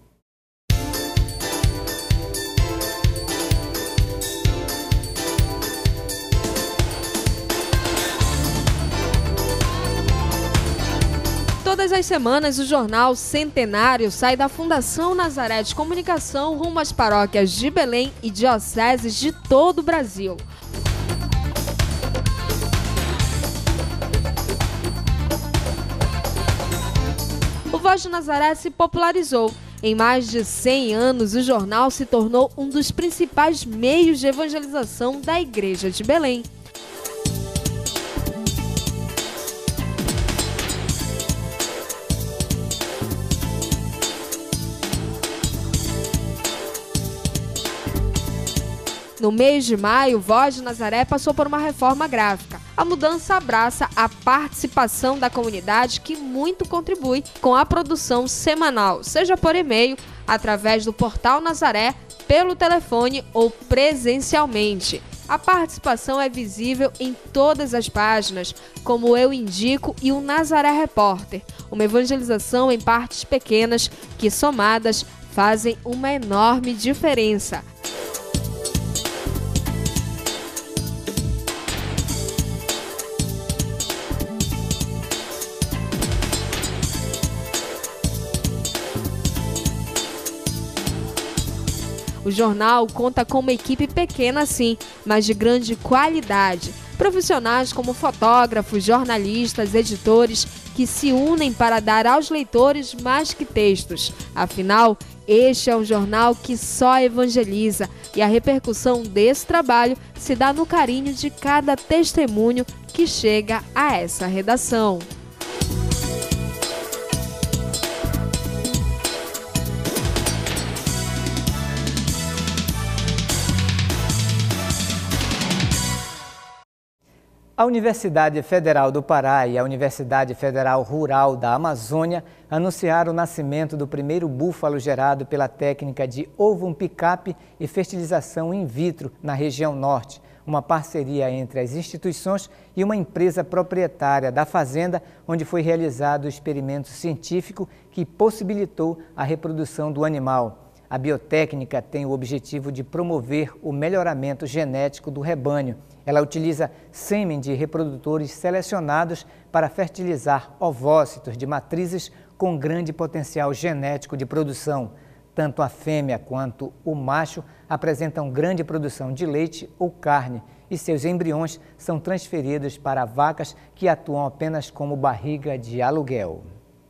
Todas as semanas, o jornal Centenário sai da Fundação Nazaré de Comunicação rumo às paróquias de Belém e dioceses de todo o Brasil. O Voz de Nazaré se popularizou. Em mais de 100 anos, o jornal se tornou um dos principais meios de evangelização da Igreja de Belém. No mês de maio, o Voz de Nazaré passou por uma reforma gráfica. A mudança abraça a participação da comunidade, que muito contribui com a produção semanal, seja por e-mail, através do portal Nazaré, pelo telefone ou presencialmente. A participação é visível em todas as páginas, como Eu Indico e o Nazaré Repórter, uma evangelização em partes pequenas que, somadas, fazem uma enorme diferença. O jornal conta com uma equipe pequena sim, mas de grande qualidade. Profissionais como fotógrafos, jornalistas, editores, que se unem para dar aos leitores mais que textos. Afinal, este é um jornal que só evangeliza, e a repercussão desse trabalho se dá no carinho de cada testemunho que chega a essa redação. A Universidade Federal do Pará e a Universidade Federal Rural da Amazônia anunciaram o nascimento do primeiro búfalo gerado pela técnica de ovo picape e fertilização in vitro na região norte, uma parceria entre as instituições e uma empresa proprietária da fazenda, onde foi realizado o experimento científico que possibilitou a reprodução do animal. A biotécnica tem o objetivo de promover o melhoramento genético do rebanho. Ela utiliza sêmen de reprodutores selecionados para fertilizar ovócitos de matrizes com grande potencial genético de produção. Tanto a fêmea quanto o macho apresentam grande produção de leite ou carne e seus embriões são transferidos para vacas que atuam apenas como barriga de aluguel.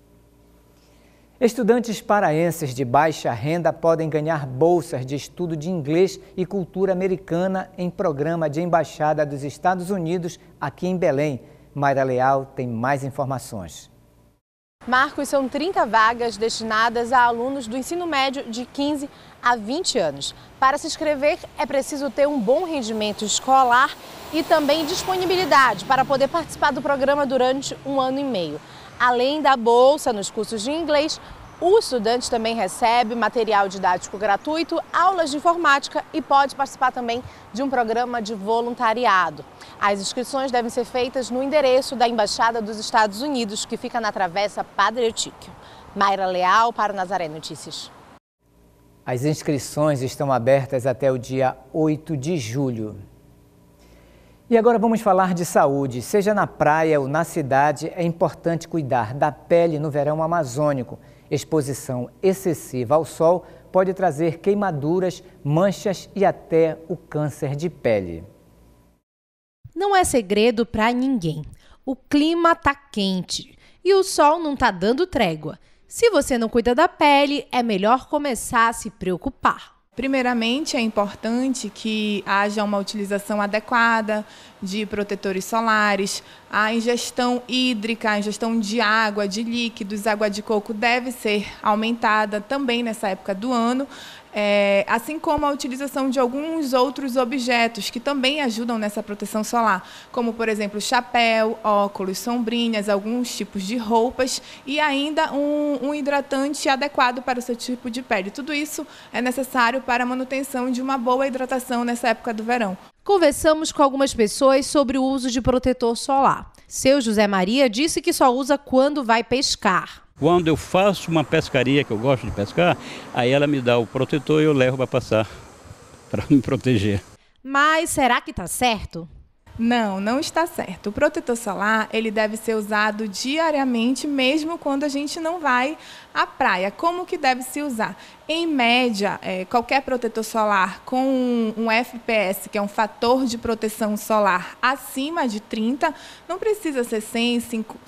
Estudantes paraenses de baixa renda podem ganhar bolsas de estudo de inglês e cultura americana em programa de embaixada dos Estados Unidos aqui em Belém. Mayra Leal tem mais informações. Marcos, são 30 vagas destinadas a alunos do ensino médio de 15 a 20 anos. Para se inscrever, é preciso ter um bom rendimento escolar e também disponibilidade para poder participar do programa durante 1 ano e meio. Além da bolsa nos cursos de inglês, o estudante também recebe material didático gratuito, aulas de informática e pode participar também de um programa de voluntariado. As inscrições devem ser feitas no endereço da Embaixada dos Estados Unidos, que fica na Travessa Padre Eutíquio. Mayra Leal para o Nazaré Notícias. As inscrições estão abertas até o dia 8 de julho. E agora vamos falar de saúde. Seja na praia ou na cidade, é importante cuidar da pele no verão amazônico. Exposição excessiva ao sol pode trazer queimaduras, manchas e até o câncer de pele. Não é segredo para ninguém. O clima tá quente e o sol não tá dando trégua. Se você não cuida da pele, é melhor começar a se preocupar. Primeiramente, é importante que haja uma utilização adequada de protetores solares, a ingestão hídrica, a ingestão de água, de líquidos, água de coco deve ser aumentada também nessa época do ano. assim como a utilização de alguns outros objetos que também ajudam nessa proteção solar, como, por exemplo, chapéu, óculos, sombrinhas, alguns tipos de roupas e ainda um hidratante adequado para o seu tipo de pele. Tudo isso é necessário para a manutenção de uma boa hidratação nessa época do verão. Conversamos com algumas pessoas sobre o uso de protetor solar. Seu José Maria disse que só usa quando vai pescar. Quando eu faço uma pescaria, que eu gosto de pescar, aí ela me dá o protetor e eu levo para passar, para me proteger. Mas será que está certo? Não, não está certo. O protetor solar, ele deve ser usado diariamente, mesmo quando a gente não vai à praia. Como que deve se usar? Em média, qualquer protetor solar com um FPS, que é um fator de proteção solar acima de 30, não precisa ser 100,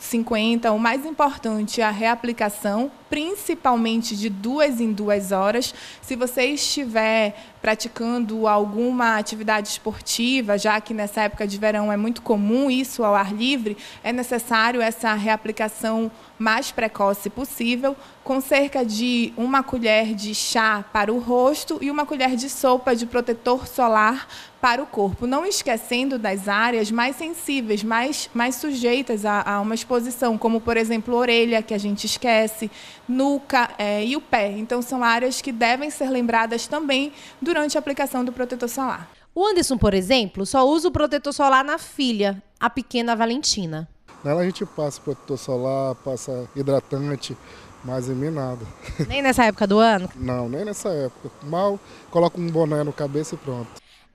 50. O mais importante é a reaplicação, principalmente de 2 em 2 horas. Se você estiver praticando alguma atividade esportiva, já que nessa época de verão é muito comum isso ao ar livre, é necessário essa reaplicação mais precoce possível, com cerca de 1 colher de chá para o rosto e 1 colher de sopa de protetor solar para o corpo. Não esquecendo das áreas mais sensíveis, mais sujeitas a uma exposição, como, por exemplo, a orelha, que a gente esquece, nuca e o pé. Então, são áreas que devem ser lembradas também durante a aplicação do protetor solar. O Anderson, por exemplo, só usa o protetor solar na filha, a pequena Valentina. Nela a gente passa protetor solar, passa hidratante, mas em mim nada. Nem nessa época do ano? Não, nem nessa época. Mal coloca um boné no cabeça e pronto.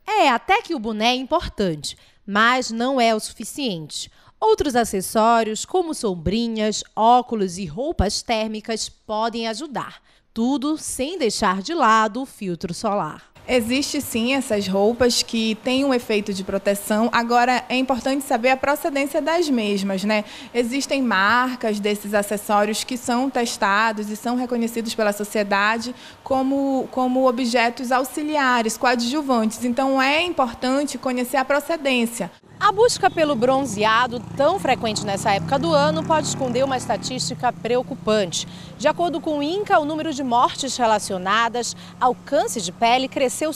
Até que o boné é importante, mas não é o suficiente. Outros acessórios, como sombrinhas, óculos e roupas térmicas, podem ajudar. Tudo sem deixar de lado o filtro solar. Existe sim essas roupas que têm um efeito de proteção. Agora é importante saber a procedência das mesmas, né? Existem marcas desses acessórios que são testados e são reconhecidos pela sociedade como objetos auxiliares, coadjuvantes. Então é importante conhecer a procedência. A busca pelo bronzeado, tão frequente nessa época do ano, pode esconder uma estatística preocupante. De acordo com o INCA, o número de mortes relacionadas ao câncer de pele cresceu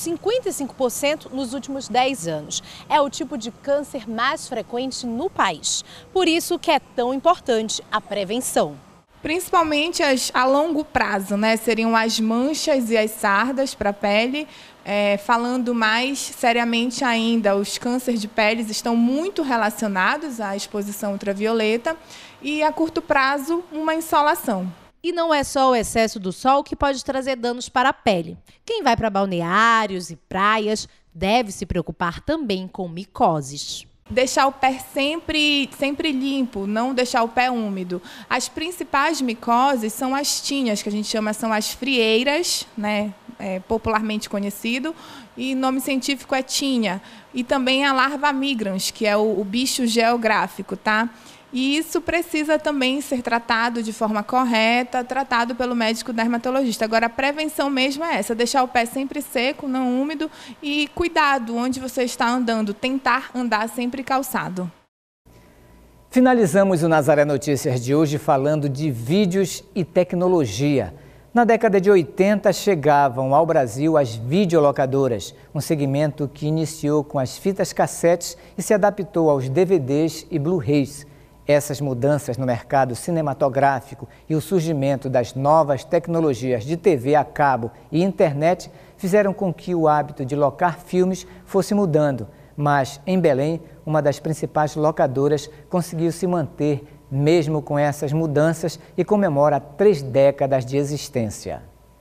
55% nos últimos 10 anos. É o tipo de câncer mais frequente no país. Por isso que é tão importante a prevenção. Principalmente a longo prazo, né? Seriam as manchas e as sardas para a pele. Falando mais seriamente ainda, os cânceres de pele estão muito relacionados à exposição ultravioleta e, a curto prazo, uma insolação. E não é só o excesso do sol que pode trazer danos para a pele. Quem vai para balneários e praias deve se preocupar também com micoses. Deixar o pé sempre limpo, não deixar o pé úmido. As principais micoses são as tinhas, que a gente chama, são as frieiras, né? Popularmente conhecido, e nome científico é tinha. E também a larva migrans, que é o bicho geográfico, tá? E isso precisa também ser tratado de forma correta, tratado pelo médico dermatologista. Agora, a prevenção mesmo é essa, deixar o pé sempre seco, não úmido, e cuidado onde você está andando, tentar andar sempre calçado. Finalizamos o Nazaré Notícias de hoje falando de vídeos e tecnologia. Na década de 80, chegavam ao Brasil as videolocadoras, um segmento que iniciou com as fitas cassetes e se adaptou aos DVDs e Blu-rays. Essas mudanças no mercado cinematográfico e o surgimento das novas tecnologias de TV a cabo e internet fizeram com que o hábito de locar filmes fosse mudando. Mas, em Belém, uma das principais locadoras conseguiu se manter mesmo com essas mudanças e comemora 3 décadas de existência.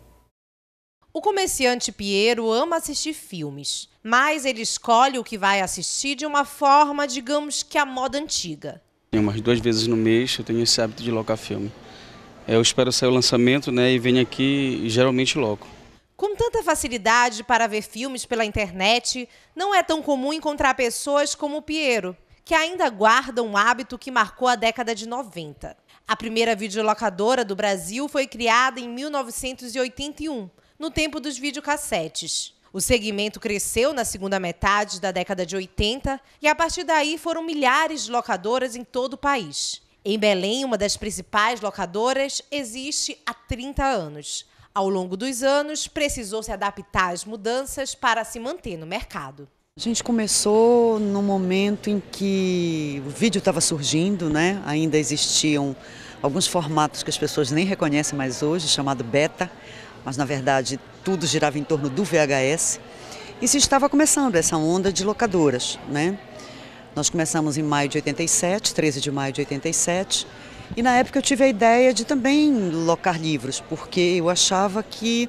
O comerciante Piero ama assistir filmes, mas ele escolhe o que vai assistir de uma forma, digamos que a moda antiga. Umas 2 vezes no mês eu tenho esse hábito de locar filme. Eu espero sair o lançamento, né, e venho aqui e geralmente loco. Com tanta facilidade para ver filmes pela internet, não é tão comum encontrar pessoas como o Piero, que ainda guardam um hábito que marcou a década de 90. A primeira videolocadora do Brasil foi criada em 1981, no tempo dos videocassetes. O segmento cresceu na segunda metade da década de 80 e, a partir daí, foram milhares de locadoras em todo o país. Em Belém, uma das principais locadoras existe há 30 anos. Ao longo dos anos, precisou se adaptar às mudanças para se manter no mercado. A gente começou no momento em que o vídeo estava surgindo, né? Ainda existiam alguns formatos que as pessoas nem reconhecem mais hoje, chamado beta, mas na verdade tudo girava em torno do VHS. E se estava começando essa onda de locadoras, né? Nós começamos em maio de 87, 13 de maio de 87, e na época eu tive a ideia de também locar livros, porque eu achava que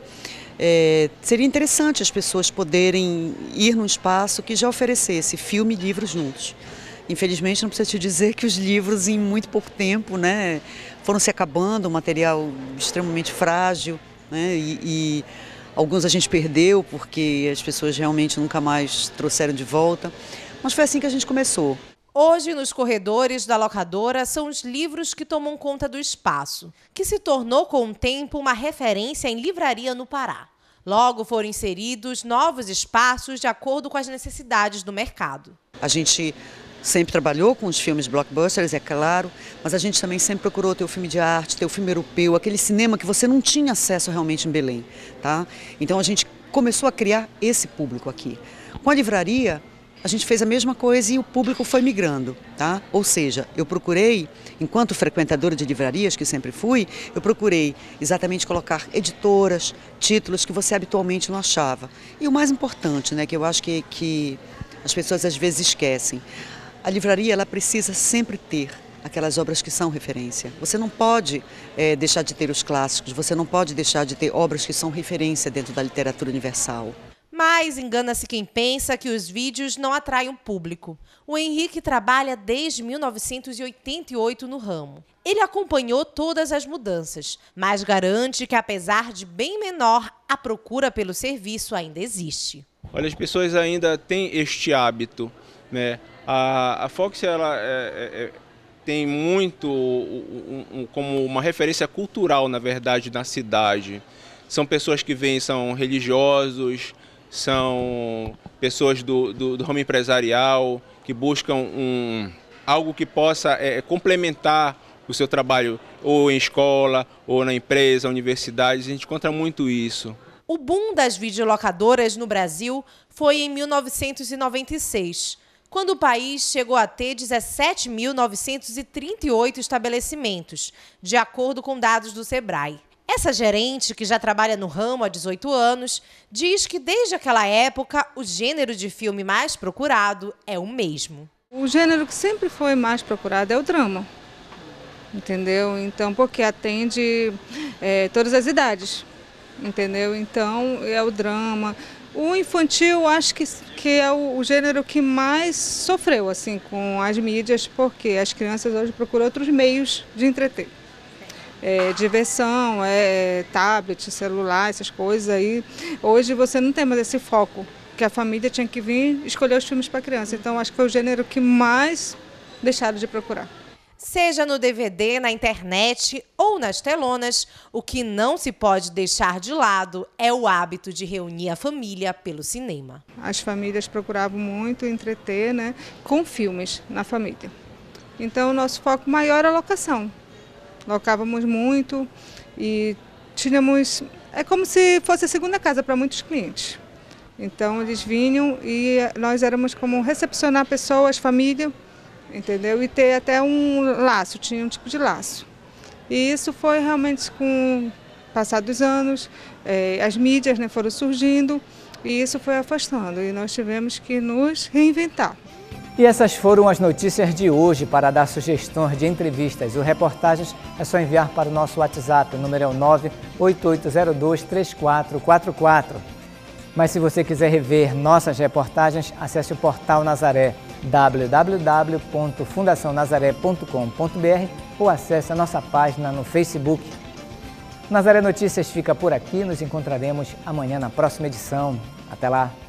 seria interessante as pessoas poderem ir num espaço que já oferecesse filme e livros juntos. Infelizmente, não preciso te dizer que os livros, em muito pouco tempo, né, foram se acabando, um material extremamente frágil, né, e alguns a gente perdeu porque as pessoas realmente nunca mais trouxeram de volta. Mas foi assim que a gente começou. Hoje, nos corredores da locadora, são os livros que tomam conta do espaço, que se tornou com o tempo uma referência em livraria no Pará. Logo foram inseridos novos espaços de acordo com as necessidades do mercado. A gente sempre trabalhou com os filmes blockbusters, é claro, mas a gente também sempre procurou ter o filme de arte, ter o filme europeu, aquele cinema que você não tinha acesso realmente em Belém, tá? Então a gente começou a criar esse público aqui. Com a livraria, a gente fez a mesma coisa e o público foi migrando, tá? Ou seja, eu procurei, enquanto frequentadora de livrarias, que sempre fui, eu procurei exatamente colocar editoras, títulos que você habitualmente não achava. E o mais importante, né, que eu acho que as pessoas às vezes esquecem, a livraria ela precisa sempre ter aquelas obras que são referência. Você não pode deixar de ter os clássicos, você não pode deixar de ter obras que são referência dentro da literatura universal. Mas engana-se quem pensa que os vídeos não atraem o público. O Henrique trabalha desde 1988 no ramo. Ele acompanhou todas as mudanças, mas garante que, apesar de bem menor, a procura pelo serviço ainda existe. Olha, as pessoas ainda têm este hábito, né? A Fox ela tem muito como uma referência cultural, na verdade, na cidade. São pessoas que vêm, são religiosos, são pessoas do ramo empresarial, que buscam algo que possa complementar o seu trabalho, ou em escola, ou na empresa, universidades. A gente encontra muito isso. O boom das videolocadoras no Brasil foi em 1996, quando o país chegou a ter 17.938 estabelecimentos, de acordo com dados do Sebrae. Essa gerente, que já trabalha no ramo há 18 anos, diz que desde aquela época o gênero de filme mais procurado é o mesmo. O gênero que sempre foi mais procurado é o drama, entendeu? Então, porque atende todas as idades, entendeu? Então, é o drama. O infantil, acho que é o gênero que mais sofreu assim, com as mídias, porque as crianças hoje procuram outros meios de entreter. Diversão, tablet, celular, essas coisas aí. Hoje você não tem mais esse foco, que a família tinha que vir escolher os filmes para a criança. Então acho que foi o gênero que mais deixaram de procurar. Seja no DVD, na internet ou nas telonas, o que não se pode deixar de lado é o hábito de reunir a família pelo cinema. As famílias procuravam muito entreter, né, com filmes na família. Então o nosso foco maior era a locação. Locávamos muito e tínhamos... É como se fosse a segunda casa para muitos clientes. Então eles vinham e nós éramos como recepcionar pessoas, família, entendeu? E ter até um laço, tinha um tipo de laço. E isso foi realmente com o passar dos anos, as mídias, né, foram surgindo e isso foi afastando. E nós tivemos que nos reinventar. E essas foram as notícias de hoje. Para dar sugestões de entrevistas ou reportagens, é só enviar para o nosso WhatsApp, o número é o 988023444. Mas se você quiser rever nossas reportagens, acesse o portal Nazaré, www.fundacionazaré.com.br ou acesse a nossa página no Facebook. Nazaré Notícias fica por aqui, nos encontraremos amanhã na próxima edição. Até lá!